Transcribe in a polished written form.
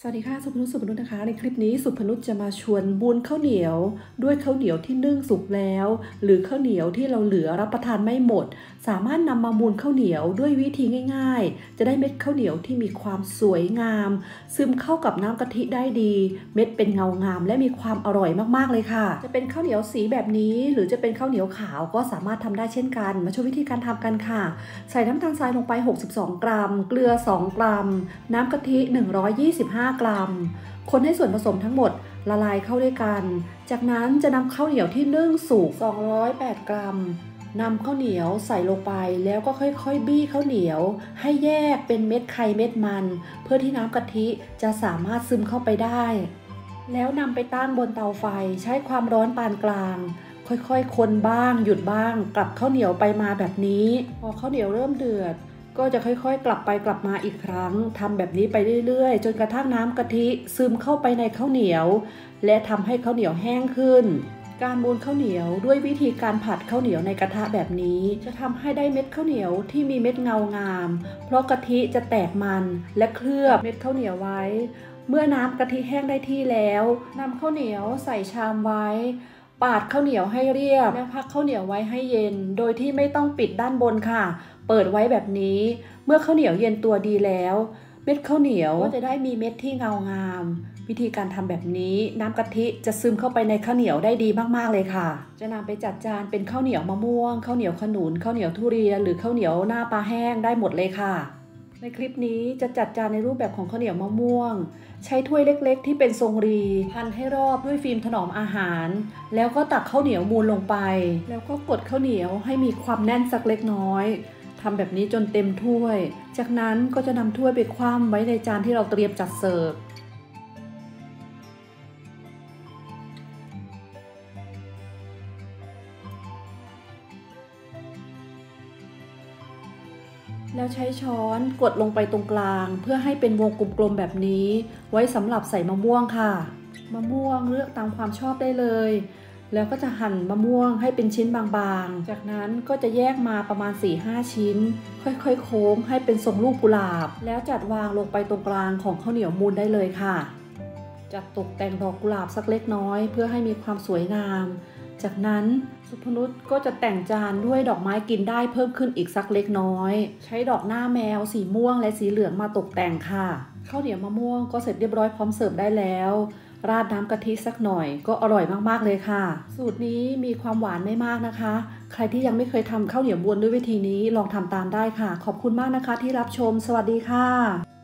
สวัสดีค่ะสุพนุชนะคะในคลิปนี้สุพนุชจะมาชวนบุญข้าวเหนียวด้วยข้าวเหนียวที่นึ่งสุกแล้วหรือข้าวเหนียวที่เราเหลือรับประทานไม่หมดสามารถนำมามูลข้าวเหนียวด้วยวิธีง่ายๆจะได้เม็ดข้าวเหนียวที่มีความสวยงามซึมเข้ากับน้ำกะทิได้ดีเม็ดเป็นเงางามและมีความอร่อยมากๆเลยค่ะจะเป็นข้าวเหนียวสีแบบนี้หรือจะเป็นข้าวเหนียวขาวก็สามารถทำได้เช่นกันมาชมวิธีการทำกันค่ะใส่น้ำตาลทรายลงไป62 กรัมเกลือ2 กรัมน้ำกะทิ125 กรัมคนให้ส่วนผสมทั้งหมดละลายเข้าด้วยกันจากนั้นจะนำข้าวเหนียวที่นึ่งสุก208 กรัมนำข้าวเหนียวใส่ลงไปแล้วก็ค่อยๆบี้ข้าวเหนียวให้แยกเป็นเม็ดไข่เม็ดมันเพื่อที่น้ำกะทิจะสามารถซึมเข้าไปได้แล้วนำไปตั้งบนเตาไฟใช้ความร้อนปานกลางค่อยๆคนบ้างหยุดบ้างกลับข้าวเหนียวไปมาแบบนี้พอข้าวเหนียวเริ่มเดือดก็จะค่อยๆกลับไปกลับมาอีกครั้งทำแบบนี้ไปเรื่อยๆจนกระทั่งน้ำกะทิซึมเข้าไปในข้าวเหนียวและทำให้ข้าวเหนียวแห้งขึ้นการมูนข้าวเหนียวด้วยวิธีการผัดข้าวเหนียวในกระทะแบบนี้จะทำให้ได้เม็ดข้าวเหนียวที่มีเม็ดเงางามเพราะกะทิจะแตกมันและเคลือบเม็ดข้าวเหนียวไว้เมื่อน้ำกะทิแห้งได้ที่แล้วนำข้าวเหนียวใส่ชามไว้ปาดข้าวเหนียวให้เรียบแล้วพักข้าวเหนียวไว้ให้เย็นโดยที่ไม่ต้องปิดด้านบนค่ะเปิดไว้แบบนี้เมื่อข้าวเหนียวเย็นตัวดีแล้วเม็ดข้าวเหนียวก็จะได้มีเม็ดที่เงางามวิธีการทำแบบนี้น้ำกะทิจะซึมเข้าไปในข้าวเหนียวได้ดีมากๆเลยค่ะจะนำไปจัดจานเป็นข้าวเหนียวมะม่วงข้าวเหนียวขนุนข้าวเหนียวทุเรียนหรือข้าวเหนียวหน้าปลาแห้งได้หมดเลยค่ะในคลิปนี้จะจัดจานในรูปแบบของข้าวเหนียวมะม่วงใช้ถ้วยเล็กๆที่เป็นทรงรีพันให้รอบด้วยฟิล์มถนอมอาหารแล้วก็ตักข้าวเหนียวมูนลงไปแล้วก็กดข้าวเหนียวให้มีความแน่นสักเล็กน้อยทำแบบนี้จนเต็มถ้วยจากนั้นก็จะนำถ้วยไปคว่ำไว้ในจานที่เราเตรียมจัดเสิร์ฟแล้วใช้ช้อนกดลงไปตรงกลางเพื่อให้เป็นวงกลมๆแบบนี้ไว้สำหรับใส่มะม่วงค่ะมะม่วงเลือกตามความชอบได้เลยแล้วก็จะหั่นมะม่วงให้เป็นชิ้นบางๆจากนั้นก็จะแยกมาประมาณ 4-5 ชิ้นค่อยๆโค้งให้เป็นทรงลูกกุหลาบแล้วจัดวางลงไปตรงกลางของข้าวเหนียวมูนได้เลยค่ะจัดตกแต่งดอกกุหลาบสักเล็กน้อยเพื่อให้มีความสวยงามจากนั้นสุพนุชก็จะแต่งจานด้วยดอกไม้กินได้เพิ่มขึ้นอีกสักเล็กน้อยใช้ดอกหน้าแมวสีม่วงและสีเหลืองมาตกแต่งค่ะข้าวเหนียวมะม่วงก็เสร็จเรียบร้อยพร้อมเสิร์ฟได้แล้วราดน้ำกะทิสักหน่อยก็อร่อยมากๆเลยค่ะสูตรนี้มีความหวานไม่มากนะคะใครที่ยังไม่เคยทำข้าวเหนียวบวนด้วยวิธีนี้ลองทำตามได้ค่ะขอบคุณมากนะคะที่รับชมสวัสดีค่ะ